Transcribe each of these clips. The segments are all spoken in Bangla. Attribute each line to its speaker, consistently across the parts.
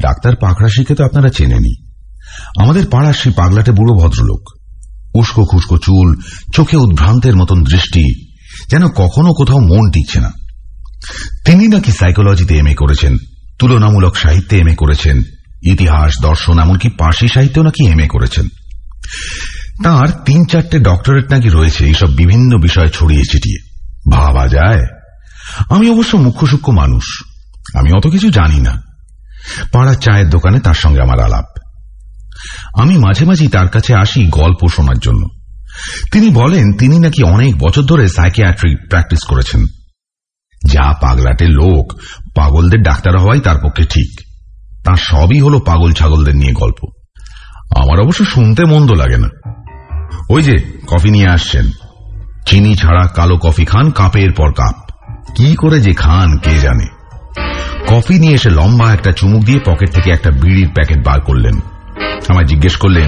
Speaker 1: ডাক্তার পাকড়াশিকে তো আপনারা চেনেনি। আমাদের পাড়ার সেই পাগলাটে বুড়ো ভদ্রলোক, উস্কো খুস্কো চুল, চোখে উদ্ভ্রান্তের মতন দৃষ্টি, যেন কখনো কোথাও মন টিকছে না। তিনি নাকি সাইকোলজিতে এমএ করেছেন, তুলনামূলক সাহিত্যে এমএ করেছেন, ইতিহাস, দর্শন, এমনকি পার্সি সাহিত্যেও নাকি এমএ করেছেন। তাঁর 3-4টে ডক্টরেট নাকি রয়েছে এইসব বিভিন্ন বিষয় ছড়িয়ে ছিটিয়ে। ভাবা যায়। আমি অবশ্য মুখ্য সূক্ষ্ম মানুষ, আমি অত কিছু জানি না। পাড়ার চায়ের দোকানে তার সঙ্গে আমার আলাপ। আমি মাঝে মাঝে তার কাছে আসি গল্প শোনার জন্য। তিনি বলেন তিনি নাকি অনেক বছর ধরে সাইকিয়াট্রি প্র্যাকটিস করেছেন। যা পাগলাটে লোক, পাগলদের ডাক্তার হওয়াই তার পক্ষে ঠিক। তার সবই হলো পাগল ছাগলদের নিয়ে গল্প। আমার অবশ্য শুনতে মন্দ লাগে না। ওই যে কফি নিয়ে আসছেন, চিনি ছাড়া কালো কফি খান কাপের পর কাপ। কি করে যে খান কে জানে। কফি নিয়ে এসে লম্বা একটা চুমুক দিয়ে পকেট থেকে একটা বিড়ির প্যাকেট বার করলেন। আমায় জিজ্ঞেস করলেন,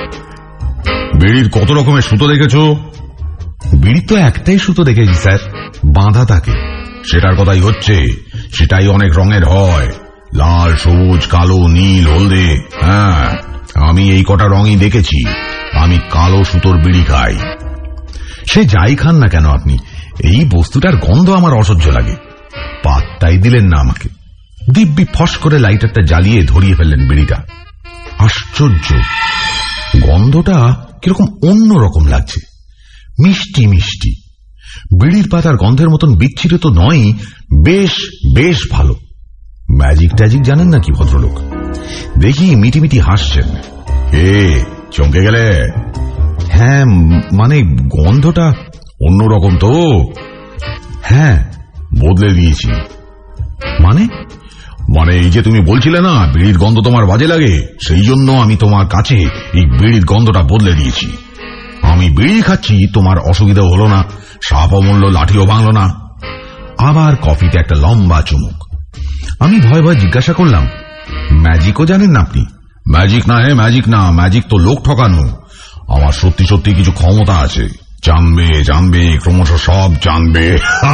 Speaker 1: বিড়ির কত রকমের সুতো দেখেছ? বিড়ির তো একটাই সুতো দেখেছি স্যার, বাঁধা থাকে। সেটার কথাই হচ্ছে, সেটাই অনেক রঙের হয়, লাল, সবুজ, কালো, নীল, হলদে। হ্যাঁ, আমি এই কটা রঙই দেখেছি। আমি কালো সুতোর বিড়ি খাই। সে যাই খান না কেন আপনি, এই বস্তুটার গন্ধ আমার অসহ্য লাগে। পাত্তাই দিলেন না আমাকে। দিব্যি ফস করে লাইটারটা জ্বালিয়ে ধরিয়ে ফেললেন বিড়িটা। আশ্চর্য, গন্ধটা কিরকম অন্যরকম লাগছে, মিষ্টি মিষ্টি। বিড়ির পাতার গন্ধের মতন বিচ্ছিন্ন তো নয়, বেশ বেশ ভালো। ম্যাজিক ট্যাজিক জানেন নাকি ভদ্রলোক? দেখি মিটিমিটি হাসছেন। হে, চমকে গেলে? হ্যাঁ, মানে গন্ধটা অন্যরকম তো। হ্যাঁ, বদলে দিয়েছি। মানে? মানে এই যে তুমি বলছিলে না বিড়ির গন্ধ তোমার বাজে লাগে, সেই জন্য আমি তোমার কাছে এই বিড়ির গন্ধটা বদলে দিয়েছি। আমি বিড়ি খাচ্ছি, তোমার অসুবিধা হলো না, সাপও মরল, লাঠিও ভাঙল না। আবার কফিতে একটা লম্বা চুমুক। আমি ভয় ভয় জিজ্ঞাসা করলাম, ম্যাজিকও জানেন না আপনি? ম্যাজিক না, হে ম্যাজিক না, ম্যাজিক তো লোক ঠকানো। আমার সত্যি সত্যি কিছু ক্ষমতা আছে। জানবে জানবে, ক্রমশ সব জানবে।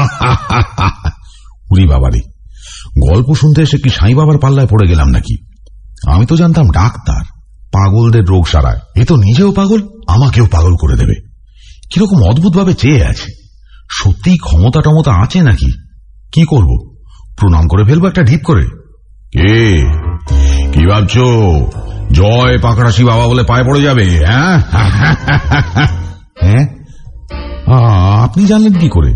Speaker 1: উরি বাবারে, গল্প শুনতে এসে কি সাই বাবার পাল্লায় পড়ে গেলাম নাকি? আমি তো জানতাম ডাক্তার, পাগলদের রোগ সারায়। এ তো নিজেও পাগল, আমাকেও পাগল করে দেবে। কিরকম অদ্ভুত ভাবে চেয়ে আছে। সত্যিই ক্ষমতা টমতা আছে নাকি? কি করব, প্রণাম করে ফেলবো একটা ঢিপ করে? কে, কি ভাবছ? জয় পাকড়াশি বাবা বলে পায়ে পড়ে যাবে? হ্যাঁ, আপনি জানলেন কি করে?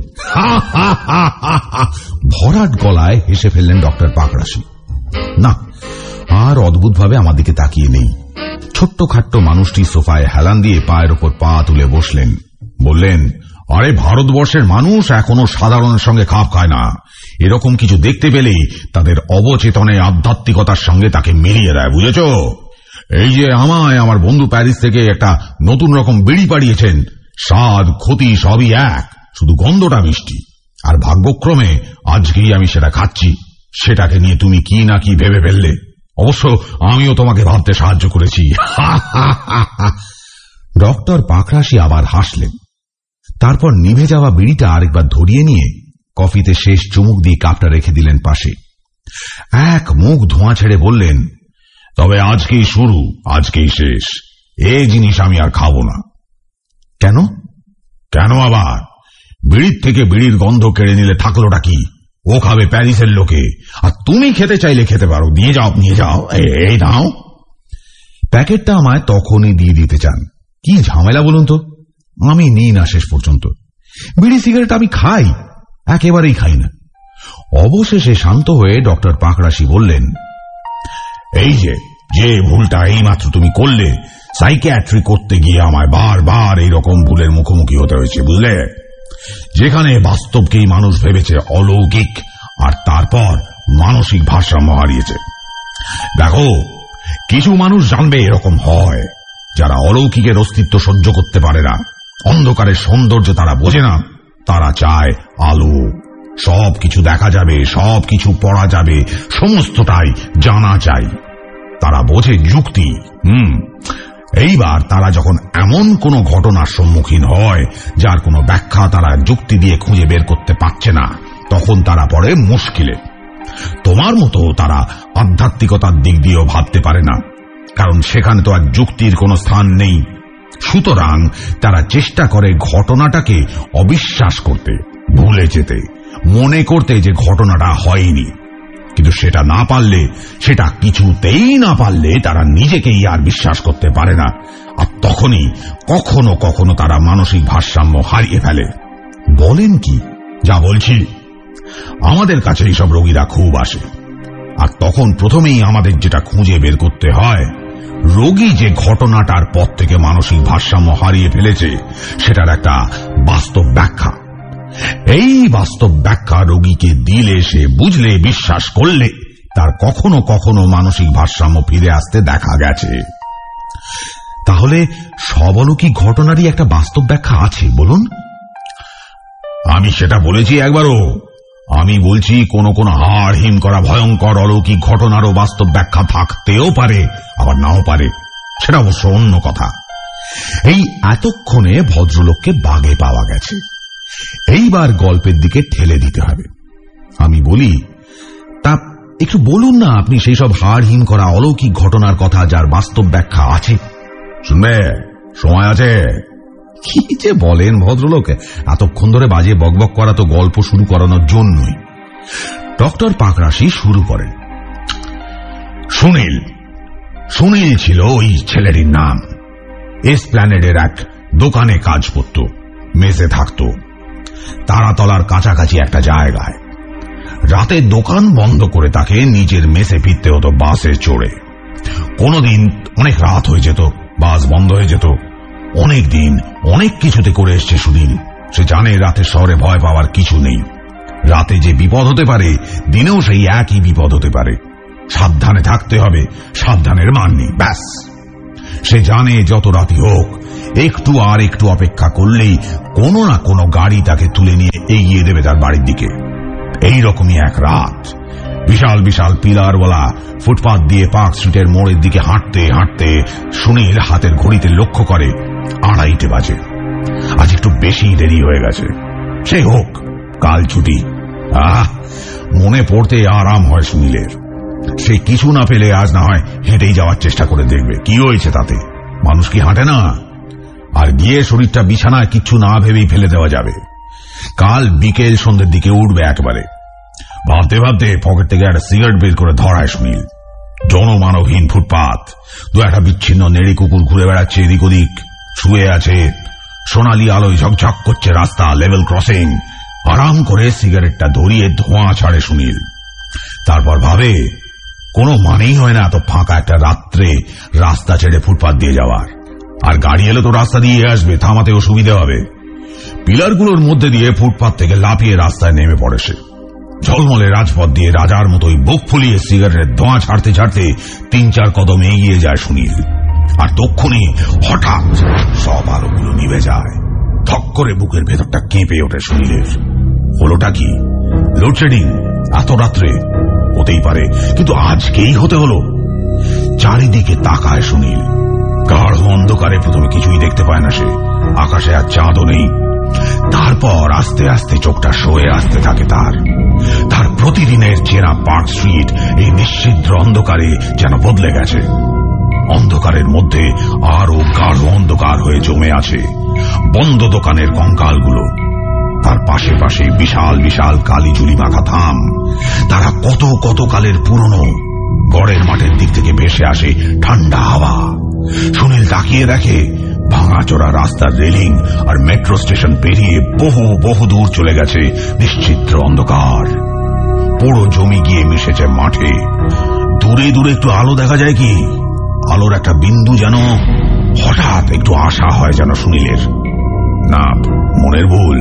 Speaker 1: ভরাট গলায় হেসে ফেললেন ডক্টর পাকড়াশি। না, আর অদ্ভুত ভাবে আমার দিকে তাকিয়ে নেই। ছোট্ট খাট্ট মানুষটি সোফায় হেলান দিয়ে পায়ের ওপর পা তুলে বসলেন। বললেন, আরে ভারতবর্ষের মানুষ এখনো সাধারণের সঙ্গে খাপ খায় না। এরকম কিছু দেখতে পেলেই তাদের অবচেতনে আধ্যাত্মিকতার সঙ্গে তাকে মিলিয়ে দেয়, বুঝেছ? এই যে আমায় আমার বন্ধু প্যারিস থেকে একটা নতুন রকম বিড়ি পাঠিয়েছেন, স্বাদ ক্ষতি সবই এক, শুধু গন্ধটা মিষ্টি। আর ভাগ্যক্রমে আজকেই আমি সেটা খাচ্ছি। সেটাকে নিয়ে তুমি কি না কি ভেবে ফেললে। অবশ্য আমিও তোমাকে ভাবতে সাহায্য করেছি। ডক্টর পাকড়াশি আবার হাসলেন। তারপর নিভে যাওয়া বিড়িটা আরেকবার ধরিয়ে নিয়ে কফিতে শেষ চুমুক দিয়ে কাপটা রেখে দিলেন পাশে। এক মুখ ধোঁয়া ছেড়ে বললেন, তবে আজকেই শুরু, আজকেই শেষ। এই জিনিস আমি আর খাবো না। কেন? কেন আবার? বিড়ির থেকে বিড়ির গন্ধ কেড়ে নিলে থাকলোটা কি? ও খাবে প্যারিসের লোকে, আর তুমি খেতে চাইলে খেতে পারো। নিয়ে যাও, নিয়ে যাও, এই নাও। প্যাকেটটা আমায় তখনই দিয়ে দিতে চান। কি ঝামেলা বলুন তো? আমি নিই না শেষ পর্যন্ত। বিড়ি সিগারেট আমি খাই, একেবারেই খাই না। অবশেষে শান্ত হয়ে ডক্টর পাকড়াশি বললেন, এই যে ভুলটা এইমাত্র তুমি করলে, সাইকিয়াট্রি করতে গিয়ে আমায় বারবার এইরকম ভুলের মুখোমুখি হতে হয়েছে, বুঝলে? যেখানে বাস্তবকেই মানুষ ভেবেছে অলৌকিক, আর তারপর মানসিক ভারসাম্য হারিয়েছে। দেখো, কিছু মানুষ জানবে এরকম হয়, যারা অলৌকিকের অস্তিত্ব সহ্য করতে পারে না, অন্ধকারের সৌন্দর্য তারা বোঝে না। তারা চায় আলো। সবকিছু দেখা যাবে, সবকিছু পড়া যাবে, সমস্তটাই জানা চাই। তারা বোঝে যুক্তি। এইবার তারা যখন এমন কোন ঘটনার সম্মুখীন হয় যার কোনো ব্যাখ্যা তারা যুক্তি দিয়ে খুঁজে বের করতে পারছে না, তখন তারা পড়ে মুশকিলে। তোমার মতো তারা আধ্যাত্মিকতার দিক দিয়েও ভাবতে পারে না, কারণ সেখানে তো আর যুক্তির কোনো স্থান নেই। সুতরাং তারা চেষ্টা করে ঘটনাটাকে অবিশ্বাস করতে, ভুলে যেতে, মনে করতে যে ঘটনাটা হয়নি। কিন্তু সেটা না পারলে, সেটা কিছুতেই না পারলে তারা নিজেকেই আর বিশ্বাস করতে পারে না। আর তখনই কখনো কখনো তারা মানসিক ভারসাম্য হারিয়ে ফেলে। বলেন কি? যা বলছি, আমাদের কাছে এইসব রোগীরা খুব আসে। আর তখন প্রথমেই আমাদের যেটা খুঁজে বের করতে হয়, রোগী যে ঘটনাটার পর থেকে মানসিক ভারসাম্য হারিয়ে ফেলেছে সেটার একটা বাস্তব ব্যাখ্যা। এই বাস্তব ব্যাখ্যা রোগীকে দিলে, সে বুঝলে, বিশ্বাস করলে তার কখনো কখনো মানসিক ভারসাম্য ফিরে আসতে দেখা গেছে। তাহলে সব অলৌকিক ঘটনারই একটা বাস্তব ব্যাখ্যা আছে, বলুন। আমি সেটা বলেছি একবারও। আমি বলছি কোন কোন হাড় হিম করা ভয়ঙ্কর অলৌকিক ঘটনারও বাস্তব ব্যাখ্যা থাকতেও পারে, আবার নাও পারে। সেটা অবশ্য অন্য কথা। এই এতক্ষণে ভদ্রলোককে বাগে পাওয়া গেছে। এইবার গল্পের দিকে ঠেলে দিতে হবে। আমি বলি, তা একটু বলুন না আপনি সেই সব হাড় হিম করা অলৌকিক ঘটনার কথা যার বাস্তব ব্যাখ্যা আছে। শুনবে? সময় আছে? কি যে বলেন ভদ্রলোক, এতক্ষণ ধরে বাজে বকবক করা তো গল্প শুরু করানোর জন্যই। ডক্টর পাকরাশি শুরু করেন। সুনীল ছিল ওই ছেলেটির নাম। এসপ্ল্যানেডের এক দোকানে কাজ করত, মেসে থাকত, তারাতলার কাছাকাছি একটা জায়গায়। রাতে দোকান বন্ধ করে তাকে নিজের মেসে ফিরতে হতো বাসে চড়ে। কোনদিন অনেক রাত হয়ে যেত, বাস বন্ধ হয়ে যেত। অনেক দিন অনেক কিছুতে করে এসছে সুনীল। সে জানে রাতে শহরে ভয় পাওয়ার কিছু নেই। রাতে যে বিপদ হতে পারে, দিনেও সেই একই বিপদ হতে পারে। সাবধানে থাকতে হবে, সাবধানের মান নেই, ব্যাস। সে জানে যত রাতি হোক, একটু আর একটু অপেক্ষা করলেই কোনো না কোনো গাড়ি তাকে তুলে নিয়ে এগিয়ে দেবে তার বাড়ির দিকে। এইরকমই এক রাত বিশাল বিশাল পিলারওয়ালা ফুটপাথ দিয়ে পার্ক স্ট্রিটের মোড়ের দিকে হাঁটতে হাঁটতে সুনীল হাতের ঘড়িতে লক্ষ্য করে 2:30 বাজে। আজ একটু বেশি দেরি হয়ে গেছে। সে হোক, কাল ছুটি। মনে পড়তে আরাম হয় সুনীলের। সে কিছু না পেলে আজ না হয় হেঁটেই যাওয়ার চেষ্টা করে দেখবে, কি হয়েছে তাতে। মানুষ কি হাঁটে না? আর গিয়ে শরীরটা বিছানায় কিচ্ছু না ভেবেই ফেলে দেওয়া যাবে। কাল বিকেল সন্ধ্যের দিকে উঠবে একেবারে। ভাবতে ভাবতে পকেট থেকে একটা সিগারেট বের করে ধরায় সুনীল। জনমানবহীন ফুটপাথ, 2-1 বিচ্ছিন্ন নেড়ে কুকুর ঘুরে বেড়াচ্ছে এদিক ওদিক, শুয়ে আছে। সোনালি আলোয় ঝকঝক করছে রাস্তা, লেভেল ক্রসিং। আরাম করে সিগারেটটা ধরিয়ে ধোঁয়া ছাড়ে সুনীল। তারপর ভাবে, কোনো মানেই হয় না এত ফাঁকা একটা রাত্রে রাস্তা ছেড়ে ফুটপাথ দিয়ে যাওয়ার। আর গাড়ি এলে তো রাস্তা দিয়ে আসবে, থামাতেও সুবিধে হবে। পিলারগুলোর মধ্যে দিয়ে ফুটপাথ থেকে লাফিয়ে রাস্তায় নেমে পড়ে সে। ঝলমলে রাজপথ দিয়ে রাজার মতোই বুক ফুলিয়ে সিগারেটের ধোঁয়া ছাড়তে ছাড়তে 3-4 কদম এগিয়ে যায় সুনীল। আর তক্ষুনি হঠাৎ সব আলোগুলো নিভে যায়। থক করে বুকের ভেতরটা কেঁপে ওঠে সুনীলের। হলোটা কি? লোডশেডিং? এত রাত্রে হতেই পারে, কিন্তু আজকেই হতে হলো। চারিদিকে তাকায় সুনীল। গাঢ় অন্ধকারে প্রথমে কিছুই দেখতে পায় না সে। আকাশে আর চাঁদও নেই। তারপর আস্তে আস্তে চোখটা সয়ে আসতে থাকে তার প্রতিদিনের চেনা পার্ক স্ট্রিট এই নিশ্চিদ্র অন্ধকারে যেন বদলে গেছে। অন্ধকারের মধ্যে আরো গাঢ় অন্ধকার হয়ে জমে আছে বন্ধ দোকানের কঙ্কালগুলো। তার পাশে পাশে বিশাল বিশাল কালি ঝুলি মাখা থাম। তারা কত কত কালের পুরনো। গড়ের মাঠের দিক থেকে ভেসে আসে ঠান্ডা হাওয়া। সুনীল তাকিয়ে দেখে ভাঙাচোরা রাস্তার রেলিং আর মেট্রো স্টেশন পেরিয়ে বহু বহু দূর চলে গেছে নিশ্চিদ্র অন্ধকার। পুরো জমি গিয়ে মিশেছে মাঠে। দূরে দূরে একটু আলো দেখা যায় কি, আলোর একটা বিন্দু যেন। হঠাৎ একটু আশা হয় যেন সুনীলের। না, মনের ভুল।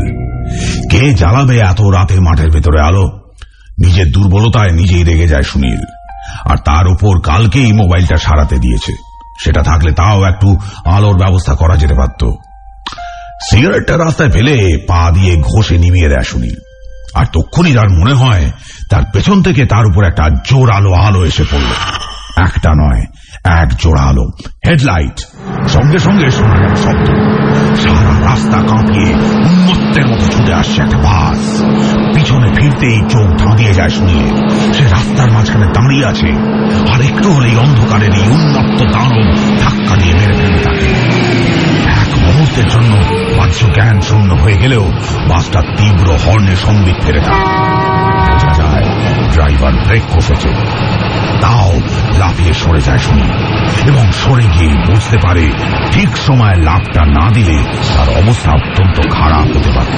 Speaker 1: কে জ্বালাবে এত রাতে মাঠের ভেতরে আলো? নিজের দুর্বলতায় নিজেই রেগে যায় সুনীল। আর তার উপর কালকেই মোবাইলটা সারাতে দিয়েছে। সেটা থাকলে তাও একটু আলোর ব্যবস্থা করা যেতে পারত। সিগারেটটা রাস্তায় ফেলে পা দিয়ে ঘষে নিভিয়ে দেয় সুনীল। আর তক্ষুনি তার মনে হয় তার পেছন থেকে তার উপর একটা জোরালো আলো এসে পড়ল। একটা নয়, এক জোড়া আলো, হেডলাইট। সঙ্গে সঙ্গে শোনা গেল শব্দ। সারা রাস্তা কাঁপিয়ে উন্মত্তের মতো ছুটে আসছে একটা বাস। পিছনে ফিরতেই চোখ ধাঁধিয়ে যায় সুনীল। সে রাস্তার মাঝখানে দাঁড়িয়ে আছে, আর একটু হলেই অন্ধকারের এই উন্মত্ত দানব ধাক্কা দিয়ে মেরে ফেলবে তাকে। এক মুহূর্তের জন্য বাহ্য জ্ঞান শূন্য হয়ে গেলেও বাসটা তীব্র হর্নে সম্বিত ফেরে থাকে। বোঝা যায় ড্রাইভার ব্রেক কষেছে, তাও লাফিয়ে সরে যায় সুনীল, এবং সরে গিয়ে বুঝতে পারে ঠিক সময় লাফটা না দিলে তার অবস্থা অত্যন্ত খারাপ হতে পারত।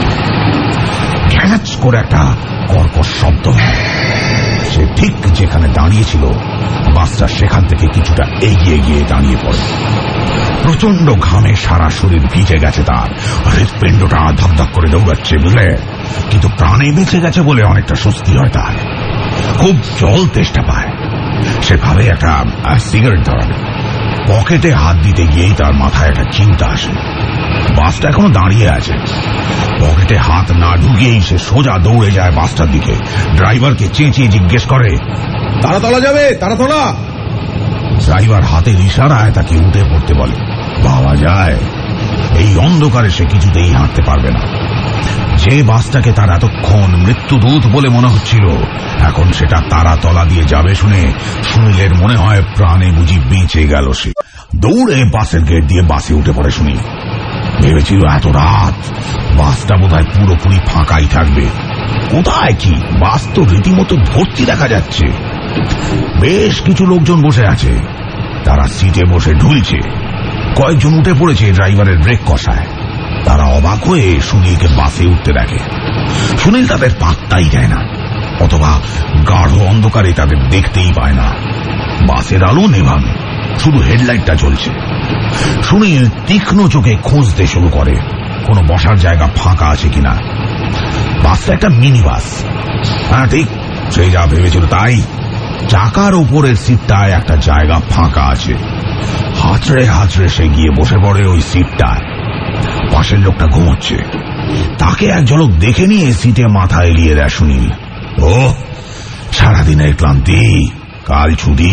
Speaker 1: গ্যাঁচ করে একটা কর্কশ শব্দ হয়। সে ঠিক যেখানে দাঁড়িয়েছিল বাসটা সেখান থেকে কিছুটা এগিয়ে গিয়ে দাঁড়িয়ে পড়ে। প্রচন্ড ঘামে সারা শরীর ভিজে গেছে তার, হৃৎপিণ্ডটা ধকধক করে দৌড়াচ্ছে, বুঝলে? কিন্তু প্রাণে বেঁচে গেছে বলে অনেকটা স্বস্তি হয় তার। খুব জল তেষ্টা পায়। সে ভাবে একটা সিগারেট ধরাবে। পকেটে হাত দিতে গিয়েই তার মাথায় একটা চিন্তা আসে। বাসটা এখনো দাঁড়িয়ে আছে। পকেটে হাত না ঢুকিয়েই সে সোজা দৌড়ে যায় বাসটার দিকে। ড্রাইভারকে চেঁচিয়ে জিজ্ঞেস করে, তারা তোলা যাবে, তারা তোলা। ড্রাইভার হাতের ইশারায় তাকে উঠে পড়তে বলে। ভাবা যায় এই অন্ধকারে সে কিছুতেই হাঁটতে পারবে না। যে বাসটাকে তার এতক্ষণ মৃত্যুদূত বলে মনে হচ্ছিল, এখন সেটা তারা তলা দিয়ে যাবে শুনে সুনীলের মনে হয় প্রাণে বুঝি বেঁচে গেল। সে দৌড়ে বাসের গেট দিয়ে বাসে উঠে পড়ে। সুনীল ভেবেছিল এত রাত বাসটা বোধহয় পুরোপুরি ফাঁকাই থাকবে। কোথায় কি, বাস তো রীতিমতো ভর্তি দেখা যাচ্ছে। বেশ কিছু লোকজন বসে আছে, তারা সিটে বসে ঢুলছে। কয়েকজন উঠে পড়েছে ড্রাইভারের ব্রেক কষায়। তারা অবাক হয়ে সুনীলকে বাসে উঠতে দেখে। সুনীল তাদের পাত্তাই দেয় না, অথবা গাঢ় অন্ধকারে তাদের দেখতেই পায় না। বাসের আলো নেভানো, শুধু হেডলাইটটা জ্বলছে। সুনীল তীক্ষ্ণ চোখে খুঁজতে শুরু করে কোনো বসার জায়গা ফাঁকা আছে কিনা। বাসটা একটা মিনি বাস। হ্যাঁ ঠিক, সে যা ভেবেছিল তাই। চাকার উপরের সিটটায় একটা জায়গা ফাঁকা আছে। হাতড়ে হাতড়ে সে গিয়ে বসে পড়ে ওই সিটটায়। পাশের লোকটা ঘুমোচ্ছে। তাকে এক ঝলক দেখে নিয়ে সিটে মাথা এলিয়ে দেয় সুনীল। ও, সারাদিনের ক্লান্তি, কাল ছুটি।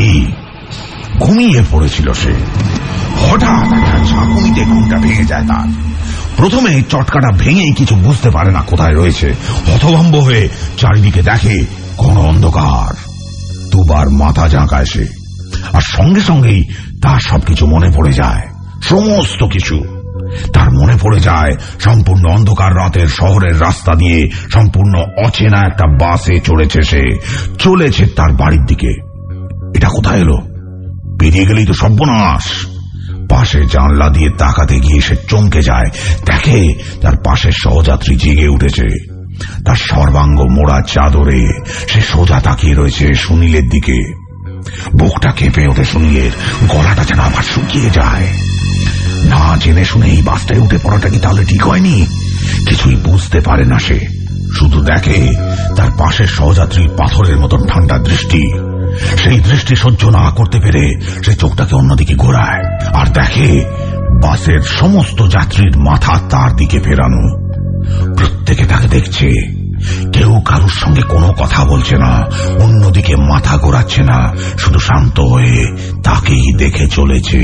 Speaker 1: ঘুমিয়ে পড়েছিল সে। হঠাৎ একটা ঝাঁকুনিতে ঘুমটা ভেঙে যায় তার। প্রথমে চটকাটা ভেঙেই কিছু বুঝতে পারে না কোথায় রয়েছে। হতভম্ব হয়ে চারিদিকে দেখে ঘন অন্ধকার। দুবার মাথা ঝাঁকায় সে, আর সঙ্গে সঙ্গেই তার সবকিছু মনে পড়ে যায়। সমস্ত কিছু তার মনে পড়ে যায়। সম্পূর্ণ অন্ধকার রাতের শহরের রাস্তা দিয়ে সম্পূর্ণ অচেনা একটা বাসে চড়েছে সে, চলেছে তার বাড়ির দিকে। এটা কোথায় এলো? বেরিয়ে গেলেই তো সর্বনাশ। পাশে জানলা দিয়ে তাকাতে গিয়ে সে চমকে যায়। দেখে তার পাশের সহযাত্রী জেগে উঠেছে। তার সর্বাঙ্গ মোড়া চাদরে সে সোজা তাকিয়ে রয়েছে সুনীলের দিকে। বুকটা কেঁপে ওঠে সুনীলের, গলাটা যেন আবার শুকিয়ে যায়। না জেনে শুনে এই বাসটায় উঠে পড়াটা কি তাহলে ঠিক হয়নি? কিছুই বুঝতে পারে না সে। শুধু দেখে তার পাশের সহযাত্রীর পাথরের মতন ঠান্ডা দৃষ্টি। সেই দৃষ্টি সহ্য না করতে পেরে সে চোখটাকে অন্যদিকে ঘোরায়, আর দেখে বাসের সমস্ত যাত্রীর মাথা তার দিকে ফেরানো। প্রত্যেকে তাকে দেখছে। কেউ কারোর সঙ্গে কোনো কথা বলছে না, অন্যদিকে মাথা ঘোরাচ্ছে না, শুধু শান্ত হয়ে তাকেই দেখে চলেছে।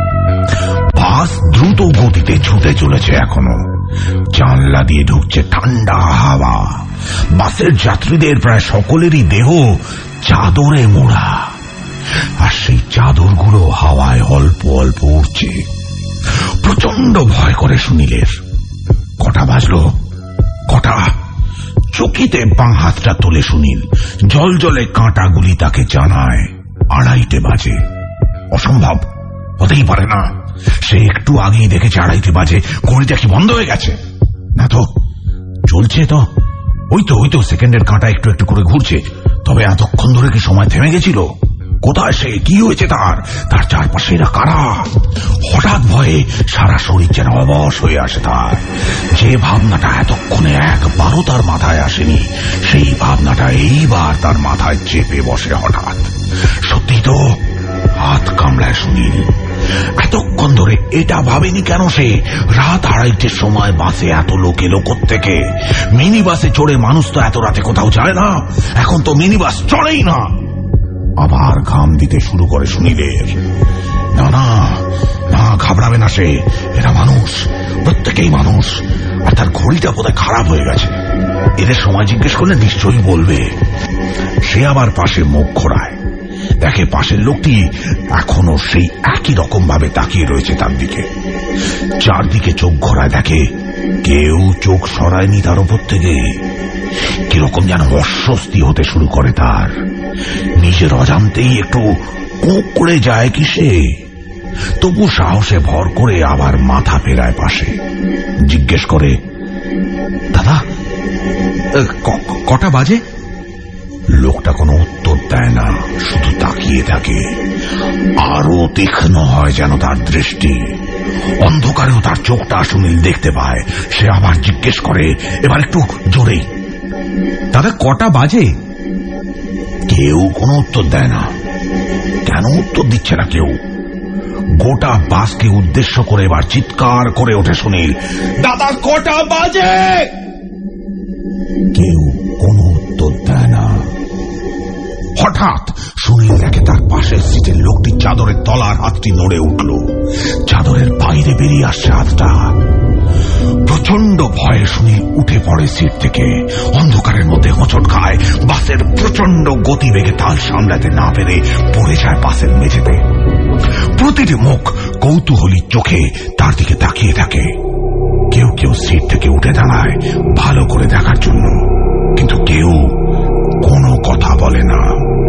Speaker 1: বাস দ্রুত গতিতে ছুটে চলেছে এখনো। জানলা দিয়ে ঢুকছে ঠান্ডা হাওয়া। বাসের যাত্রীদের প্রায় সকলেরই দেহ চাদরে মোড়া, আর সেই চাদরগুলো হাওয়ায় অল্প অল্প উড়ছে। প্রচন্ড ভয় করে সুনীলের। কটা বাজলো? কটা? চকিতে বাঁ হাতটা তোলে সুনীল। জল জলে কাঁটাগুলি তাকে জানায় 2:30 বাজে। অসম্ভব, হতেই পারে না। সে একটু আগেই দেখেছে 2:30 বাজে। ঘড়িটা কি বন্ধ হয়ে গেছে? না তো, চলছে তো। ওই তো সেকেন্ডের কাঁটা একটু একটু করে ঘুরছে। তবে এতক্ষণ ধরে কি সময় থেমে গেছিল? কোথায় সে? কি হয়েছে তার? তার চারপাশে এরা কারা? হঠাৎ ভয়ে সারা শরীর যেন অবশ হয়ে আসে তার। যে ভাবনাটা এতক্ষণে একবারও তার মাথায় আসেনি, সেই ভাবনাটা এইবার তার মাথায় চেপে বসে হঠাৎ। সত্যি তো, হাত কামড়ায় সুনীল। এতক্ষণ ধরে এটা ভাবেনি কেন সে? রাত 2:30টার সময় বাসে এত লোক এলো কোত্থেকে? মিনি বাসে চড়ে মানুষ তো এত রাতে কোথাও যায় না। এখন তো মিনি বাস চড়েই না। আবার ঘাম দিতে শুরু করে সুনীলের। না না না, ঘাবড়াবে না সে, এরা মানুষ, প্রত্যেকেই মানুষ। আর তার ঘড়িটা বোধহয় খারাপ হয়ে গেছে, এদের সময় জিজ্ঞেস করলে নিশ্চয়ই বলবে। সে আবার পাশে মুখ ঘোরায়, দেখে পাশের লোকটি এখনো সেই একই রকম ভাবে তাকিয়ে রয়েছে তার দিকে। চারদিকে চোখ ঘোরায়, দেখে কেউ চোখ সরায়নি তার উপর থেকে। কিরকম যেন অস্বস্তি হতে শুরু করে তার, নিজের অজান্তেই একটু কুঁকড়ে যায় কি সে। তবু সাহসে ভর করে আবার মাথা ফেরায় পাশে, জিজ্ঞেস করে, দাদা কটা বাজে? লোকটা কোনো উত্তর দেয় না, শুধু তাকিয়ে থাকে। আরো তীক্ষ্ণ হয় যেন তার দৃষ্টি, অন্ধকারেও তার চোখটা সুনীল দেখতে পায়। সে আবার জিজ্ঞেস করে, এবার একটু জোরেই, দাদা কটা বাজে? কেউ কোনো উত্তর দেয় না। কেন উত্তর দিচ্ছে না কেউ? গোটা বাসকে উদ্দেশ্য করে এবার চিৎকার করে ওঠে সুনীল, দাদা কটা বাজে? কেউ কোনো উত্তর দেয় না। হঠাৎ সুনীল দেখে তার পাশের সিটের লোকটি চাদরের তলার হাতটি নড়ে উঠল, চাদরের বাইরে বেরিয়ে আসছে হাতটা। প্রচন্ড ভয়ে সুনীল উঠে পড়ে সিট থেকে, অন্ধকারের মধ্যে হোঁচট খায়। বাসের প্রচন্ড গতিবেগে তাল সামলাতে না পেরে পড়ে যায় বাসের মেঝেতে। প্রতিটি মুখ কৌতূহলী চোখে তার দিকে তাকিয়ে থাকে। কেউ কেউ সিট থেকে উঠে দাঁড়ায় ভালো করে দেখার জন্য, কিন্তু কেউ কোনো কথা বলে না।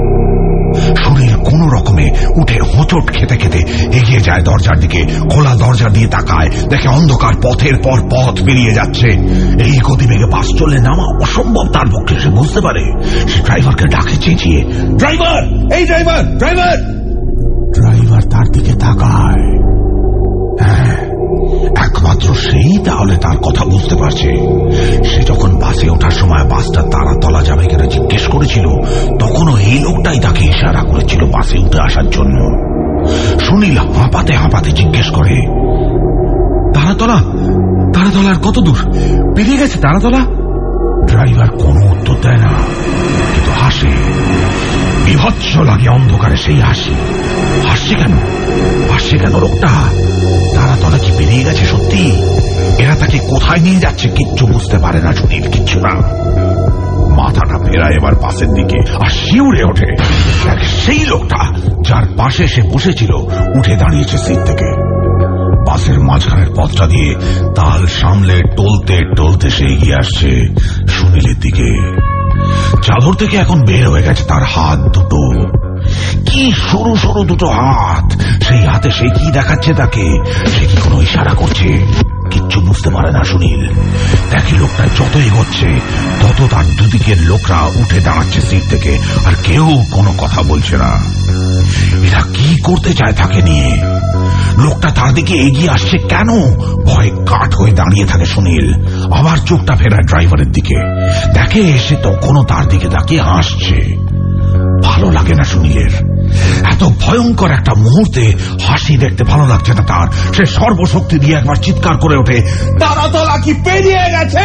Speaker 1: সুনীল কোন রকমে উঠে হোঁচট খেতে খেতে এগিয়ে যায় দরজার দিকে। খোলা দরজা দিয়ে তাকায়, দেখে অন্ধকার পথের পর পথ বেরিয়ে যাচ্ছে। এই গতিবেগে বাস চললে নামা অসম্ভব তার পক্ষে, সে বুঝতে পারে। সে ড্রাইভারকে ডাকে চেঁচিয়ে, ড্রাইভার, এই ড্রাইভার, ড্রাইভার। ড্রাইভার তার দিকে তাকায়। হ্যাঁ, একমাত্র সেই তাহলে তার কথা বুঝতে পারছে। সে যখন বাসে ওঠার সময় বাসটা তারাতলা যাবে কিনা জিজ্ঞেস করেছিল, তখনও এই লোকটাই তাকে ইশারা করেছিল বাসে উঠে আসার জন্য। সুনীল হাঁপাতে হাঁপাতে জিজ্ঞেস করে, তারাতলা? তারাতলার কত দূর? পেরিয়ে গেছে তারাতলা? ড্রাইভার কোনো উত্তর দেয় না, কিন্তু হাসে। বিভৎস লাগে অন্ধকারে সেই হাসি। হাসছে কেন? হাসছে কেন লোকটা? তারাতলা কি বেরিয়ে গেছে সত্যি? এরা তাকে কোথায় নিয়ে যাচ্ছে কিচ্ছু বুঝতে পারে না সুনীল, কিচ্ছু না। মাথাটা ফেরায় এবার পাশের দিকে আর শিউরে ওঠে। সেই লোকটা যার পাশে সে বসেছিল উঠে দাঁড়িয়েছে সিট থেকে। বাসের মাঝখানের পথটা দিয়ে তাল সামলে টলতে টলতে সে এগিয়ে আসছে সুনীলের দিকে। চাদর থেকে এখন বের হয়ে গেছে তার হাত দুটো, কি সরু সরু দুটো হাত। সেই হাতে সে কি দেখাচ্ছে তাকে? সে কি কোনো ইশারা করছে? কিচ্ছু বুঝতে পারে না সুনীল। দেখে লোকটা যত এগোচ্ছে তত তার দুদিকের লোকরা উঠে দাঁড়াচ্ছে সিট থেকে, আর কেউ কোনো কথা বলছে না। এরা কি করতে চায় তাকে নিয়ে? লোকটা তার দিকে এগিয়ে আসছে কেন? ভয়ে কাঠ হয়ে দাঁড়িয়ে থাকে সুনীল। আবার চোখটা ফেরায় ড্রাইভারের দিকে, দেখে সে তখনও তার দিকে তাকিয়ে হাসছে। ভালো লাগে না সুনীলের। এত ভয়ঙ্কর একটা মুহূর্তে হাসি দেখতে ভালো লাগছে না তার। সে সর্বশক্তি দিয়ে একবার চিৎকার করে ওঠে, তারাতলা কি পেরিয়ে গেছে?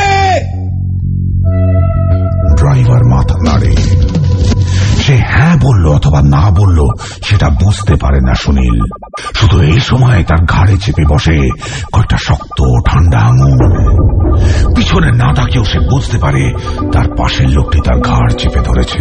Speaker 1: ড্রাইভার মাথা নাড়ে। সে হ্যাঁ বলল অথবা না বলল সেটা বুঝতে পারে না সুনীল। শুধু এই সময় তার ঘাড়ে চেপে বসে কয়েকটা শক্ত ঠান্ডা আঙুল। পিছনে না তাকেও সে বুঝতে পারে তার পাশের লোকটি তার ঘাড় চেপে ধরেছে।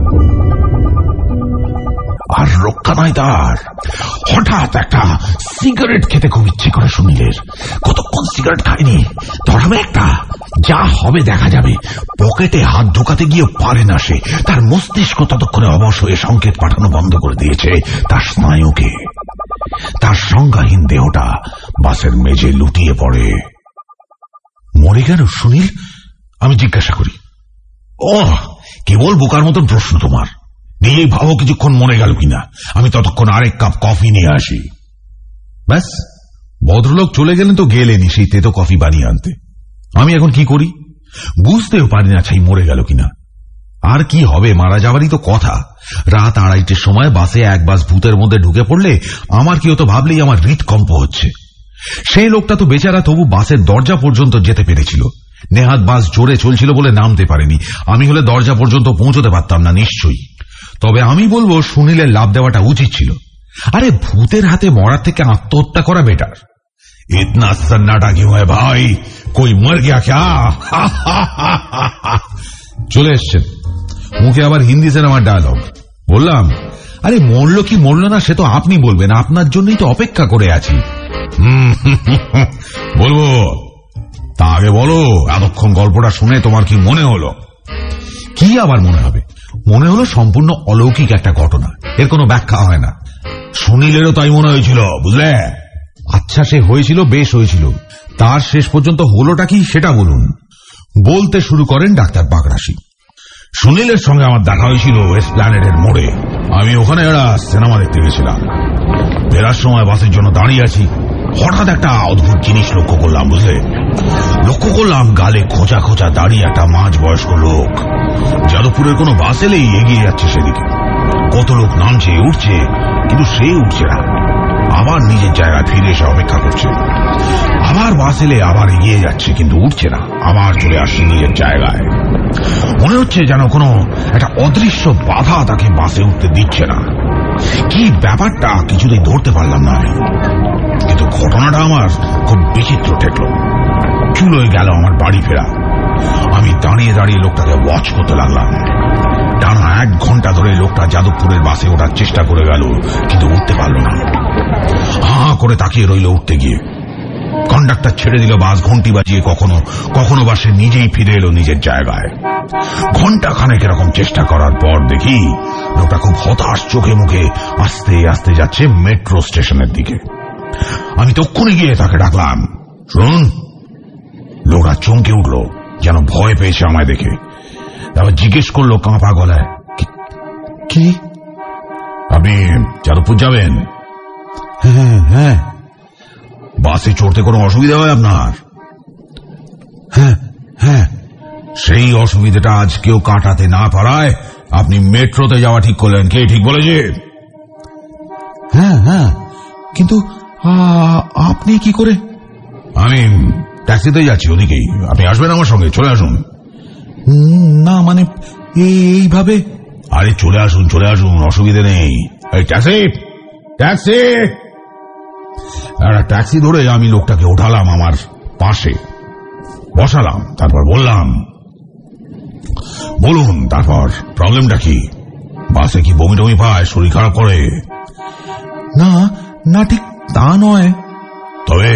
Speaker 1: আর রক্ষা নাই তার। হঠাৎ একটা সিগারেট খেতে খুব ইচ্ছে করে সুনীলের। কতক্ষণ সিগারেট খায়নি, ধরাবে একটা, যা হবে দেখা যাবে। পকেটে হাত ঢোকাতে গিয়ে পারে না সে। তার মস্তিষ্ক ততক্ষণে অবশ হয়ে সংকেত পাঠানো বন্ধ করে দিয়েছে তার স্নায়ুকে। তার সংজ্ঞাহীন দেহটা বাসের মেঝে লুটিয়ে পড়ে। মরে গেল সুনীল? আমি জিজ্ঞাসা করি। ও কেবল বোকার মতন প্রশ্ন তোমার। নিয়েই ভাবো কিছুক্ষণ মরে গেল কিনা। আমি ততক্ষণ আরেক কাপ কফি নিয়ে আসি। ব্যাস, ভদ্রলোক চলে গেলেন তো গেলেনি সেই তেতো কফি বানিয়ে আনতে। আমি এখন কি করি বুঝতেও পারি না ছাই মরে গেল কিনা। আর কি হবে, মারা যাওয়ারই তো কথা। রাত 2:30টার সময় বাসে এক বাস ভূতের মধ্যে ঢুকে পড়লে আমার কি হতো ভাবলেই আমার হৃদকম্প হচ্ছে। সেই লোকটা তো বেচারা তবু বাসের দরজা পর্যন্ত যেতে পেরেছিল। নেহাত বাস জোরে চলছিল বলে নামতে পারেনি। আমি হলে দরজা পর্যন্ত পৌঁছতে পারতাম না নিশ্চয়ই। তবে আমি বলবো সুনীলের লাভ দেওয়াটা উচিত ছিল। আরে ভূতের হাতে মরার থেকে আত্মহত্যা করা বেটার। ইতনা সন্নাটা কিউ হ্যায় ভাই, কই মর গিয়া ক্যা? চলে এসছেন, মুখে আবার হিন্দি সিনেমার ডায়লগ। বললাম, আরে মরল কি মরল না সে তো আপনি বলবেন, আপনার জন্যই তো অপেক্ষা করে আছি। বলবো, তা আগে বলো এতক্ষণ গল্পটা শুনে তোমার কি মনে হলো? কি আবার মনে হবে? মনে হলো সম্পূর্ণ অলৌকিক একটা ঘটনা, এর কোনো ব্যাখ্যা হয় না। সুনীলেরও তাই মনে হয়েছিল, বুঝলে? আচ্ছা, সে হয়েছিল, বেশ হয়েছিল, তার শেষ পর্যন্ত হলোটা কি সেটা বলুন। বলতে শুরু করেন ডাক্তার বাগরাশি। সুনীলের সঙ্গে আমার দেখা হয়েছিল এসপ্ল্যানেডের মোড়ে। আমি ওখানে একটা সিনেমা দেখতে গেছিলাম। ফেরার সময় বাসের জন্য দাঁড়িয়ে আছি, হঠাৎ একটা অদ্ভুত জিনিস লক্ষ্য করলাম, বুঝলে? লক্ষ্য করলাম গালে খোঁচা খোঁচা দাঁড়িয়ে একটা মাঝ বয়স্ক লোক যাদবপুরের কোনো বাস এলেই এগিয়ে যাচ্ছে সেদিকে। কত লোক নামছে উঠছে, কিন্তু সে উঠছে না, আবার নিজের জায়গায় ফিরে এসে অপেক্ষা করছে। আবার বাস এলে আবার এগিয়ে যাচ্ছে, কিন্তু উঠছে না, আবার চলে আসছে নিজের জায়গায়। মনে হচ্ছে যেন কোনো একটা অদৃশ্য বাধা তাকে বাসে উঠতে দিচ্ছে না। কি ব্যাপারটা কিছুতেই ধরতে পারলাম না আমি, কিন্তু ঘটনাটা আমার খুব বিচিত্র ঠেকল। চুলোয় গেল আমার বাড়ি ফেরা। আমি দাঁড়িয়ে দাঁড়িয়ে লোকটাকে ওয়াচ করতে লাগলাম। টানা 1 ঘন্টা ধরে লোকটা যাদবপুরের বাসে ওঠার চেষ্টা করে গেল, কিন্তু উঠতে পারল না। হা করে তাকিয়ে রইল উঠতে গিয়ে। কন্ডাক্টর ছেড়ে দিল বাস, ঘন্টি বাজিয়ে কখনো কখনো বা সে নিজেই ফিরে এলো নিজের জায়গায়। ঘন্টা খানেক এরকম চেষ্টা করার পর দেখি লোকটা খুব হতাশ চোখে মুখে আস্তে আস্তে যাচ্ছে মেট্রো স্টেশনের দিকে। আমি তক্ষুনি গিয়ে তাকে ডাকলাম, শুনুন। লোকটা চমকে উঠল, যেন ভয় পেয়েছে আমায় দেখে। তারপর জিজ্ঞেস করলো কাঁপা গলায়, কি আপনি যাদবপুর যাবেন? হ্যাঁ হ্যাঁ। বাসে চড়তে কোনো অসুবিধা হয় আপনার? হ্যাঁ হ্যাঁ। সেই অসুবিধাটা আজ কেউ কাটাতে না পারায় আপনি মেট্রোতে যাওয়া ঠিক করলেন। কে ঠিক বলেছে? হ্যাঁ হ্যাঁ, কিন্তু আপনি কি করে? আমি ট্যাক্সিতে যাচ্ছি ওদিকেই, আপনি আসবেন আমার সঙ্গে? চলে আসুন। না মানে এইভাবে? আরে চলে আসুন চলে আসুন, অসুবিধে নেই। এই ট্যাক্সি ট্যাক্সি। একটা ট্যাক্সি ধরে আমি লোকটাকে ওঠালাম, আমার পাশে বসালাম। তারপর বললাম, বলুন তারপর প্রবলেমটা কি? বাসে কি বমি টমি পায়, শরীর খারাপ করে? না না, ঠিক তা নয়। তবে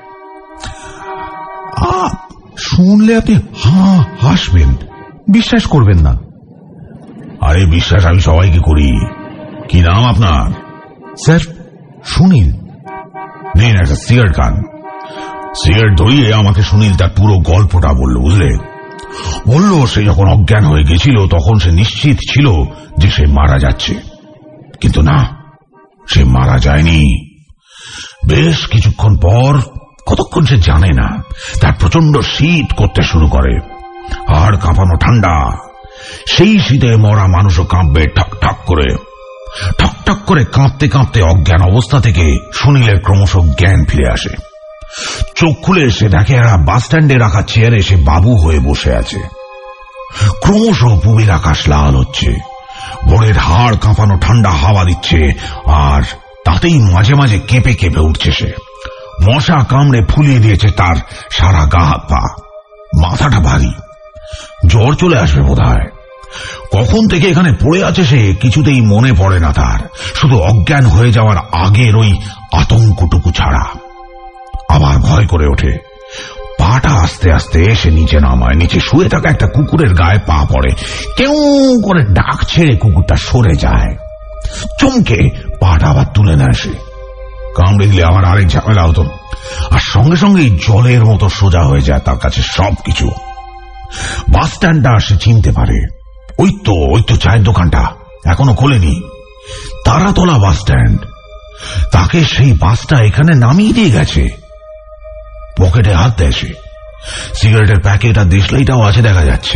Speaker 1: শুনলে আপনি হাসবেন, বিশ্বাস করবেন না। আরে বিশ্বাস আমি সবাইকে করি। কি নাম আপনার? স্যার সুনীল। নিন একটা সিগারেট খান। সিগারেট ধরিয়ে আমাকে সুনীল তার পুরো গল্পটা বলল, বুঝলে? বলল সে যখন অজ্ঞান হয়ে গেছিল তখন সে নিশ্চিত ছিল যে সে মারা যাচ্ছে, কিন্তু না, সে মারা যায়নি। বেশ কিছুক্ষণ পর, কতক্ষণ সে জানে না, তার প্রচন্ড শীত করতে শুরু করে, আর কাঁপানো ঠান্ডা। সেই শীতে মরা মানুষও কাঁপবে ঠক ঠক করে। ঠক ঠক করে কাঁপতে কাঁপতে অজ্ঞান অবস্থা থেকে সুনীলের ক্রমশ জ্ঞান ফিরে আসে। চোখ খুলে সে দেখে একটা বাস স্ট্যান্ডে রাখা চেয়ারে সে বাবু হয়ে বসে আছে। ক্রমশ পুবের আকাশ লাল হচ্ছে, ভোরের হাড় কাঁপানো ঠান্ডা হাওয়া দিচ্ছে, আর তাতেই মাঝে মাঝে কেঁপে কেঁপে উঠছে সে। মশা কামড়ে ফুলিয়ে দিয়েছে তার সারা গা হাত পা, মাথাটা ভারী, জ্বর চলে আসবে বোধহয়। কখন থেকে এখানে পড়ে আছে সে কিছুতেই মনে পড়ে না তার, শুধু অজ্ঞান হয়ে যাওয়ার আগের ওই আতঙ্কটুকু ছাড়া। আবার ভয় করে ওঠে, পাটা আস্তে আস্তে সে নিচে নামায়। নিচে শুয়ে থাকা একটা কুকুরের গায়ে পা পড়ে, কেউ করে ডাক ছেড়ে কুকুরটা সরে যায়। চমকে পাটা আবার তুলে নেয় সে। কামড়ে দিলে আবার আরেক ঝামেলা হতো, আর সঙ্গে সঙ্গে জলের মতো সোজা হয়ে যায় তার কাছে সবকিছু। বাস স্ট্যান্ডটা সে চিনতে পারে, ওই তো চায়ের দোকানটা এখনো খোলেনি, তারাতলা বাস স্ট্যান্ড। তাকে সেই বাসটা এখানে নামিয়ে দিয়ে গেছে। পকেটে হাত দেয় সে, সিগারেটের প্যাকেট আর দেশলাইটাও আছে দেখা যাচ্ছে।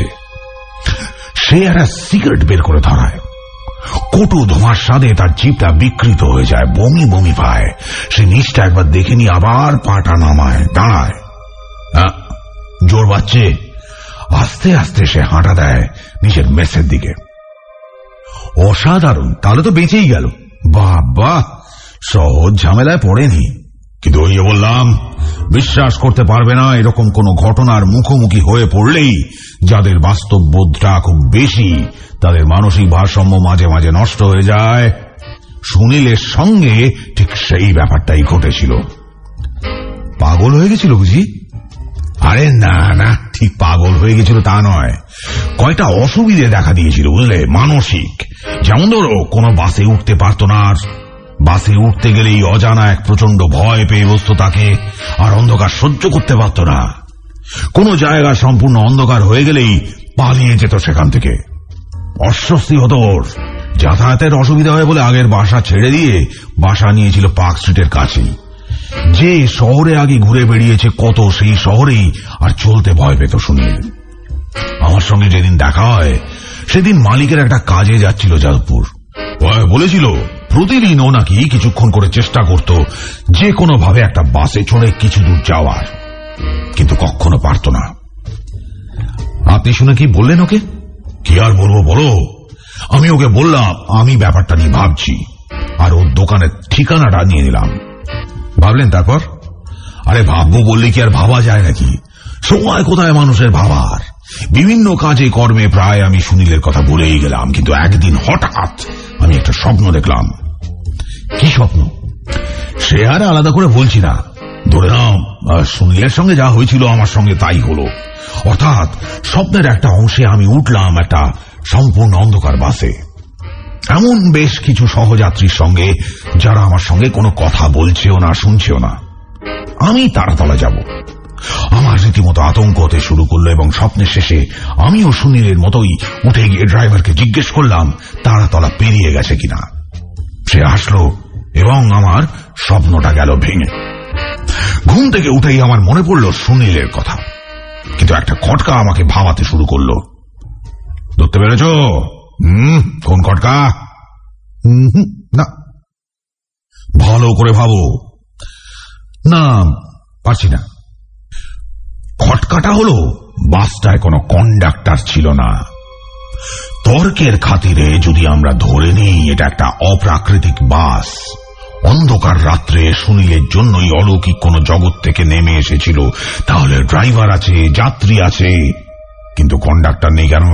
Speaker 1: সে একটা সিগারেট বের করে ধরায়, কটু ধোঁয়ার স্বাদে তার জিভটা বিকৃত হয়ে যায়, বমি বমি পায়। সে নিচটা একবার দেখে নিয়ে আবার পাটা নামায়, দাঁড়ায়, জোর বাচ্ছে। আস্তে আস্তে সে হাঁটা দেয় নিজের মেসের দিকে। অসাধারণ, তাহলে তো বেঁচেই গেল। বাবা, সহজ ঝামেলায় পড়েনি। কিন্তু ওই বললাম, বিশ্বাস করতে পারবে না, এরকম কোন ঘটনার মুখোমুখি হয়ে পড়লেই যাদের বাস্তব বোধটা খুব বেশি, তাদের মানসিক ভারসাম্য মাঝে মাঝে নষ্ট হয়ে যায়। সুনীলের সঙ্গে ঠিক সেই ব্যাপারটাই ঘটেছিল। পাগল হয়ে গেছিল বুঝি? আরে না না, ঠিক পাগল হয়ে গেছিল তা নয়, কয়টা অসুবিধে দেখা দিয়েছিল বুঝলে, মানসিক। যেমন ধরো, কোনো বাসে উঠতে পারত না, আর বাসে উঠতে গেলেই অজানা এক প্রচন্ড ভয় পেয়ে বসত তাকে, আর অন্ধকার সহ্য করতে পারত না। কোন জায়গা সম্পূর্ণ অন্ধকার হয়ে গেলেই পালিয়ে যেত সেখান থেকে। অস্বস্তি হতো ওর, যাতায়াতের অসুবিধা হয় বলে আগের বাসা ছেড়ে দিয়ে বাসা নিয়েছিল পার্ক স্ট্রিটের কাছেই। যে শহরে আগে ঘুরে বেরিয়েছে কত, সেই শহরেই আর চলতে ভয় পেত সুনীল। আমার সঙ্গে যেদিন দেখা হয় সেদিন মালিকের একটা কাজে যাচ্ছিল যাদবপুর। বলেছিল প্রতিদিন ও নাকি কিছুক্ষণ করে চেষ্টা করত যে কোনো ভাবে একটা বাসে চড়ে কিছু দূর যাওয়ার, কিন্তু কখনো পারত না। আপনি শুনে কি বললেন ওকে? কি আর বলবো বলো, আমি ওকে বললাম আমি ব্যাপারটা নিয়ে ভাবছি, আর ওর দোকানের ঠিকানাটা নিয়ে নিলাম। ভাবলেন তারপর? আরে ভাববো বললে কি আর ভাবা যায় নাকি, সময় কোথায় মানুষের ভাবার। বিভিন্ন কাজে কর্মে প্রায় আমি সুনীলের কথা বলেই গেলাম, কিন্তু একদিন হঠাৎ আমি একটা স্বপ্ন দেখলাম। কি স্বপ্ন? সে আর আলাদা করে বলছি না, ধরে নাও সুনীলের সঙ্গে যা হয়েছিল আমার সঙ্গে তাই হলো। অর্থাৎ স্বপ্নের একটা অংশে আমি উঠলাম একটা সম্পূর্ণ অন্ধকার বাসে, এমন বেশ কিছু সহযাত্রীর সঙ্গে যারা আমার সঙ্গে কোনো কথা বলছেও না, শুনছেও না। আমি তারাতলা যাব। আমার রীতিমতো আতঙ্ক হতে শুরু করলো, এবং স্বপ্নের শেষে আমিও সুনীলের মতোই উঠে গিয়ে ড্রাইভারকে জিজ্ঞেস করলাম তারাতলা পেরিয়ে গেছে কিনা। সে আসলো এবং আমার স্বপ্নটা গেল ভেঙে। ঘুম থেকে উঠেই আমার মনে পড়ল সুনীলের কথা, কিন্তু একটা খটকা আমাকে ভাবাতে শুরু করলো। ধরতে পেরেছ? কোন খটকা? না, ভালো করে ভাবো। না, পারছি না। খটকাটা হলো বাসটায় কোনো কন্ডাক্টর ছিল না। তর্কের খাতিরে যদি আমরা ধরে নিই এটা একটা অপ্রাকৃতিক বাস, অন্ধকার রাত্রে সুনীলের জন্যই অলৌকিক কোন জগৎ থেকে নেমে এসেছিল, তাহলে ড্রাইভার আছে, যাত্রী আছে, কিন্তু কন্ডাক্টর নেই কেন?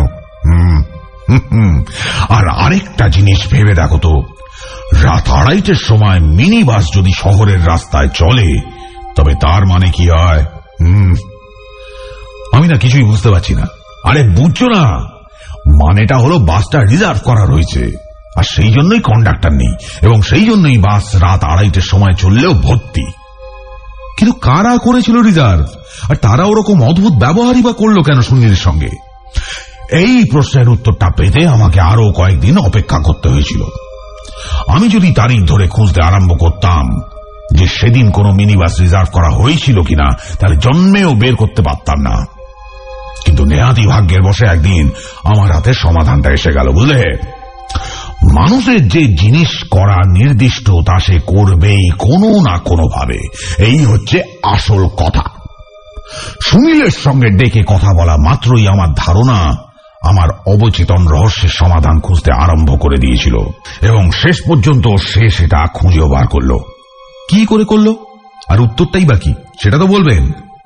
Speaker 1: আর আরেকটা জিনিস ভেবে দেখো তো, রাত 2:30টার সময় মিনি বাস যদি শহরের রাস্তায় চলে, তবে তার মানে কি হয়? আমি না কিছুই বুঝতে পারছি না। আরে বুঝছো না, মানেটা হলো বাসটা রিজার্ভ করা রয়েছে, আর সেই জন্যই কন্ডাক্টর নেই, এবং সেই জন্যই বাস রাত 2:30টার সময় চললেও ভর্তি। কিন্তু কারা করেছিল রিজার্ভ, আর তারা ওরকম অদ্ভুত ব্যবহারই বা করলো কেন সুনীলের সঙ্গে? এই প্রশ্নের উত্তরটা পেতে আমাকে আরো কয়েকদিন অপেক্ষা করতে হয়েছিল। আমি যদি তারিখ ধরে খুঁজতে আরম্ভ করতাম যে সেদিন কোনো মিনি বাস রিজার্ভ করা হয়েছিল কিনা, তাহলে জন্মেও বের করতে পারতাম না। কিন্তু নেহাতি ভাগ্যের বশে একদিন আমার হাতে সমাধানটা এসে গেল, বুঝলে? মানুষের যে জিনিস করা নির্দিষ্ট তা সে করবেই কোনো না কোনো ভাবে, এই হচ্ছে আসল কথা। সুনীলের সঙ্গে ডেকে কথা বলা মাত্রই আমার ধারণা আমার অবচেতন রহস্যের সমাধান খুঁজতে আরম্ভ করে দিয়েছিল, এবং শেষ পর্যন্ত সে সেটা খুঁজেও বার করল। কি করে করলো, আর উত্তরটাই বাকি, সেটা তো বলবেন।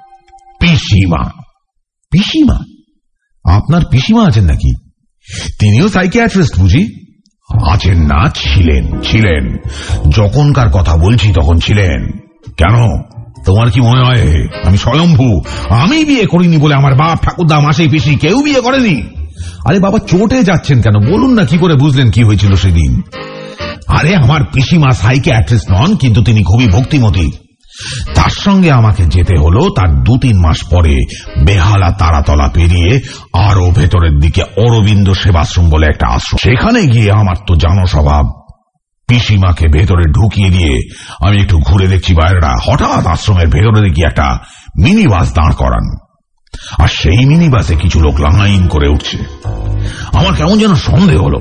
Speaker 1: পিসিমা। পিসিমা? আপনার পিসিমা আছেন নাকি? তিনিও সাইকিয়াট্রিস্ট বুঝি? আছেন না, ছিলেন। ছিলেন যখনকার কথা বলছি তখন ছিলেন। কেন, তোমার কি মনে হয় আমি স্বয়ম্ভু? আমি বিয়ে করিনি বলে আমার বাপ, ঠাকুরদা, মাসি, পিসি কেউ বিয়ে করেনি? আরে বাবা, চটে যাচ্ছেন কেন? বলুন না কি করে বুঝলেন কি হয়েছিল সেদিন। আরে আমার পিসিমা সাইকিয়াট্রিস্ট নন, কিন্তু তিনি খুবই ভক্তিমতী। তার সঙ্গে আমাকে যেতে হলো তার 2-3 মাস পরে বেহালা তারাতলা পেরিয়ে আরো ভেতরের দিকে অরবিন্দ সেবাশ্রম বলে একটা আশ্রম। সেখানে গিয়ে আমার তো জানো স্বভাব, পিসিমাকে ভেতরে ঢুকিয়ে দিয়ে আমি একটু ঘুরে দেখছি বাইরেটা। হঠাৎ আশ্রমের ভেতরে দেখি একটা মিনি বাস দাঁড় করান, আর সেই মিনি বাসে কিছু লোক লাইন করে উঠছে। আমার কেমন যেন সন্দেহ হলো।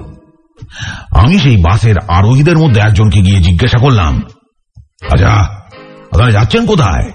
Speaker 1: আমি সেই বাসের আরোহীদের মধ্যে একজনকে গিয়ে জিজ্ঞাসা করলাম, আচ্ছা আপনারা যাচ্ছেন কোথায়?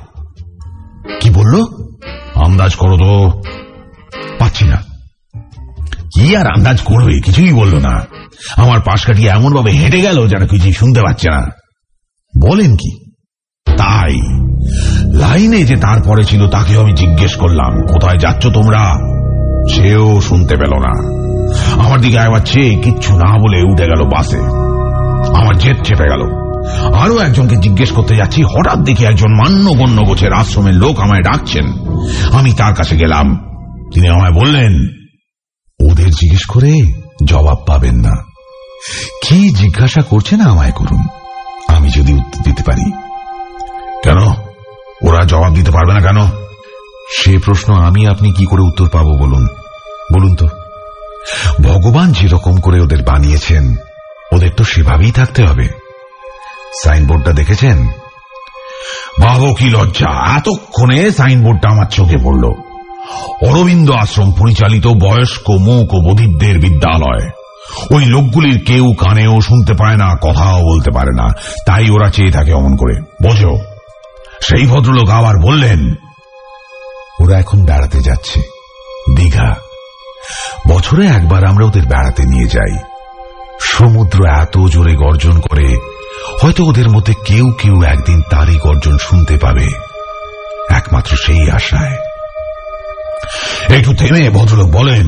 Speaker 1: কি বলল? আন্দাজ করো তো। পাচ্ছি না।
Speaker 2: কি আর আন্দাজ করবে, কিছুই বলল না। আমার পাশ কাটিয়ে এমন ভাবে হেঁটে গেল যেন কিছুই শুনতে পাচ্ছে না।
Speaker 1: বলেন কি?
Speaker 2: তাই লাইনে যে তারপরে ছিল তাকেও আমি জিজ্ঞেস করলাম, কোথায় যাচ্ছ তোমরা? সেও শুনতে পেল না। আমার দিকে একবার চেয়ে কিচ্ছু না বলে উঠে গেল বাসে। আমার জেদ চেপে গেল। আরো একজনকে জিজ্ঞেস করতে যাচ্ছি, হঠাৎ দেখি একজন মান্যগণ্য গোছের আশ্রমের লোক আমায় ডাকছেন। আমি তার কাছে গেলাম। তিনি আমায় বললেন,
Speaker 1: ওদের জিজ্ঞেস করে জবাব পাবেন না। কি জিজ্ঞাসা করছেন আমায় করুন, আমি যদি উত্তর দিতে পারি।
Speaker 2: কেন? ওরা জবাব দিতে পারবে না কেন?
Speaker 1: সে প্রশ্ন আমি আপনি কি করে উত্তর পাবো বলুন? বলুন তো। ভগবান যেরকম করে ওদের বানিয়েছেন ওদের তো সেভাবেই থাকতে হবে। সাইনবোর্ডটা দেখেছেন?
Speaker 2: ভাবো কি লজ্জা, এতক্ষণে সাইনবোর্ডটা আমার চোখে পড়ল। অরবিন্দ আশ্রম পরিচালিত বয়স্ক মূক ও বধিরদের বিদ্যালয়। ওই লোকগুলির কেউ কানেও শুনতে পায় না, কথাও বলতে পারে না, তাই ওরা চেয়ে থাকে অমন করে, বোঝো? সেই ভদ্রলোক আবার বললেন,
Speaker 1: ওরা এখন বেড়াতে যাচ্ছে দীঘা। বছরে একবার আমরা ওদের বেড়াতে নিয়ে যাই। সমুদ্র এত জোরে গর্জন করে, হয়তো ওদের মধ্যে কেউ কেউ একদিন তারই গর্জন শুনতে পাবে, একমাত্র সেই আশায়।
Speaker 2: একটু থেমে ভদ্রলোক বলেন,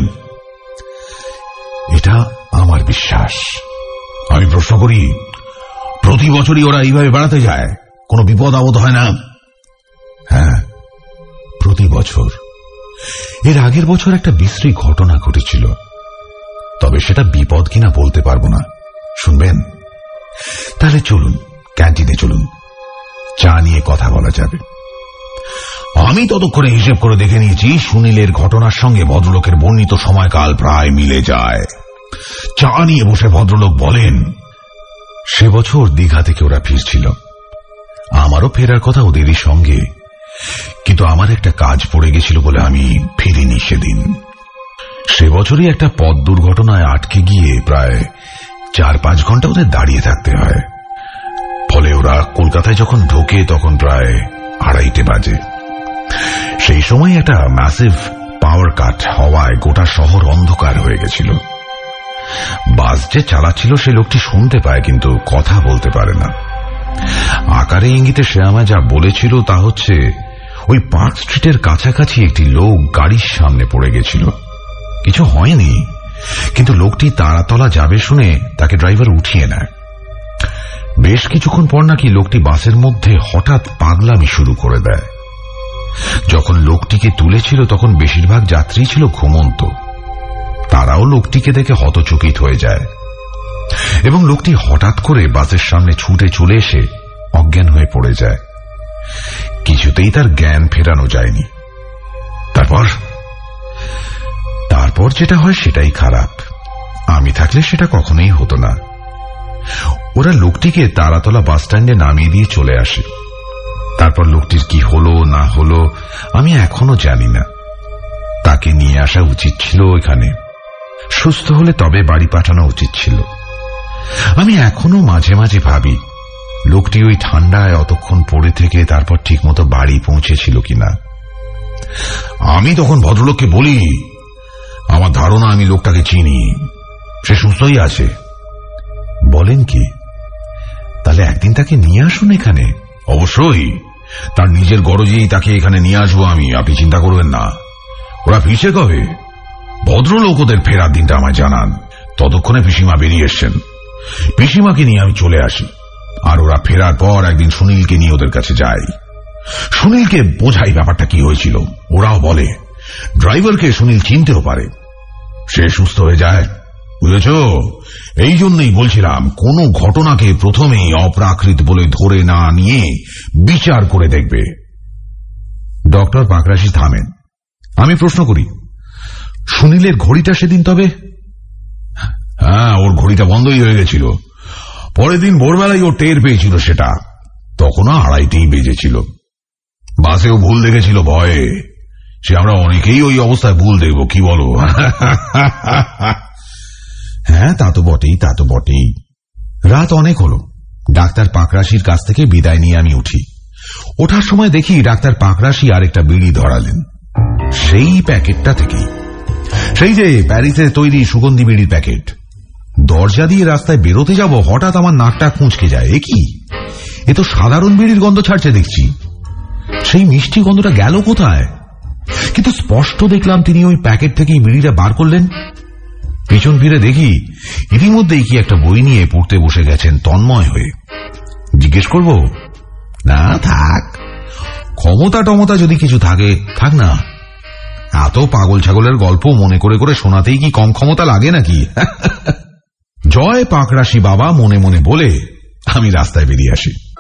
Speaker 1: এটা আমার বিশ্বাস।
Speaker 2: আমি প্রশ্ন করি, প্রতি বছরই ওরা এইভাবে বেড়াতে যায়? কোনো বিপদ আপদ হয় না?
Speaker 1: হ্যাঁ, প্রতি বছর। এর আগের বছর একটা বিশ্রী ঘটনা ঘটেছিল, তবে সেটা বিপদ কিনা বলতে পারবো না। শুনবেন? তাহলে চলুন ক্যান্টিনে চলুন, চা নিয়ে কথা বলা যাবে।
Speaker 2: আমি ততক্ষণে হিসেব করে দেখে নিয়েছি, সুনীলের ঘটনার সঙ্গে ভদ্রলোকের বর্ণিত সময়কাল প্রায় মিলে যায়। চা নিয়ে বসে ভদ্রলোক বলেন,
Speaker 1: সে বছর দীঘা থেকে ওরা ফিরছিল। আমারও ফেরার কথা ওদেরই সঙ্গে, কিন্তু আমার একটা কাজ পড়ে গেছিল বলে আমি ফিরিনি সেদিন। সে বছরই একটা পথ দুর্ঘটনায় আটকে গিয়ে প্রায় 4-5 ঘন্টা ওদের দাঁড়িয়ে থাকতে হয়। ফলে ওরা কলকাতায় যখন ঢোকে তখন প্রায় 2:30 বাজে। সেই সময় একটা ম্যাসিভ পাওয়ার কাট হওয়ায় গোটা শহর অন্ধকার হয়ে গেছিল। বাস যে চালাচ্ছিল সে লোকটি শুনতে পায়, কিন্তু কথা বলতে পারে না। আকারে ইঙ্গিতে সে আমায় যা বলেছিল তা হচ্ছে, ওই পার্ক স্ট্রিটের কাছাকাছি একটি লোক গাড়ির সামনে পড়ে গেছিল। কিছু হয়নি, কিন্তু লোকটি তারাতলা যাবে শুনে তাকে ড্রাইভার উঠিয়ে নেয়। বেশ কিছুক্ষণ পর নাকি লোকটি বাসের মধ্যে হঠাৎ পাগলামি শুরু করে দেয়। যখন লোকটিকে তুলেছিল তখন বেশিরভাগ যাত্রী ছিল ঘুমন্ত। তারাও লোকটিকে দেখে হতচকিত হয়ে যায় এবং লোকটি হঠাৎ করে বাসের সামনে ছুটে চলে এসে অজ্ঞান হয়ে পড়ে যায়। কিছুতেই তার জ্ঞান ফেরানো যায়নি। তারপর যেটা হয় সেটাই খারাপ। আমি থাকলে সেটা কখনোই হতো না। ওরা লোকটিকে তারাতলা বাস স্ট্যান্ডে নামিয়ে দিয়ে চলে আসে। তারপর লোকটির কি হলো না হলো আমি এখনো জানি না। তাকে নিয়ে আসা উচিত ছিল এখানে, সুস্থ হলে তবে বাড়ি পাঠানো উচিত ছিল। আমি এখনো মাঝে মাঝে ভাবি লোকটি ওই ঠান্ডায় অতক্ষণ পড়ে থেকে তারপর ঠিকমতো বাড়ি পৌঁছেছিল কিনা।
Speaker 2: আমি তখন ভদ্রলোককে বলি, আমার ধারণা আমি লোকটাকে চিনি, সে সুস্থই আছে।
Speaker 1: বলেন কি? তাহলে একদিন তাকে নিয়ে আসুন এখানে।
Speaker 2: অবশ্যই, তার নিজের গরজেই তাকে এখানে নিয়ে আসবো আমি, আপনি চিন্তা করবেন না। ওরা ফিরছে কবে? ভদ্রলোক ওদের ফেরার দিনটা আমায় জানান। ততক্ষণে পিসিমা বেরিয়ে এসছেন। পিসিমাকে নিয়ে আমি চলে আসি, আর ওরা ফেরার পর একদিন সুনীলকে নিয়ে ওদের কাছে যাই। সুনীলকে বোঝাই ব্যাপারটা কি হয়েছিল। ওরাও বলে ড্রাইভারকে সুনীল চিনতেও পারে। সে সুস্থ হয়ে যায়, বুঝেছ? এই জন্যই বলছিলাম, কোন ঘটনাকে প্রথমেই অপ্রাকৃত বলে ধরে না নিয়ে বিচার করে দেখবে।
Speaker 1: ডক্টর পাকরাশি থামেন। আমি প্রশ্ন করি, সুনীলের ঘড়িটা সেদিন তবে?
Speaker 2: হ্যাঁ, ওর ঘড়িটা বন্ধই হয়ে গেছিল। পরের দিন ভোরবেলায় ও টের পেয়েছিল সেটা। তখনও 2:30 বেজেছিল। বাসেও ভুল দেখেছিল ভয়ে। সে আমরা অনেকেই ওই অবস্থায় ভুল দেখব, কি বলো?
Speaker 1: হ্যাঁ, তা তো বটেই। রাত অনেক হলো। ডাক্তার পাকরাশির কাছ থেকে বিদায় নিয়ে আমি উঠি। ওঠার সময় দেখি ডাক্তার পাকরাশি আরেকটা বিড়ি ধরালেন। সেই প্যাকেটটা থেকেই সেই যে প্যারিসে তৈরি সুগন্ধি বিড়ির প্যাকেট। দরজা দিয়ে রাস্তায় বেরোতে যাব, হঠাৎ আমার নাকটা কুঁচকে যায়। এ কি, এ তো সাধারণ বিড়ির গন্ধ ছাড়ছে দেখছি। সেই মিষ্টি গন্ধটা গেল কোথায়? কিন্তু স্পষ্ট দেখলাম তিনি ওই প্যাকেট থেকেই বিড়িটা বার করলেন। পিছন ফিরে দেখি ইতিমধ্যেই কি একটা বই নিয়ে পড়তে বসে গেছেন তন্ময় হয়ে। জিজ্ঞেস করব? না, থাক, ক্ষমতা টমতা যদি কিছু থাকে থাক না। এত পাগল ছাগলের গল্প মনে করে করে শোনাতেই কি কম ক্ষমতা লাগে নাকি? জয় পাকরাশি বাবা মনে মনে বলে আমি রাস্তায় বেরিয়ে আসি।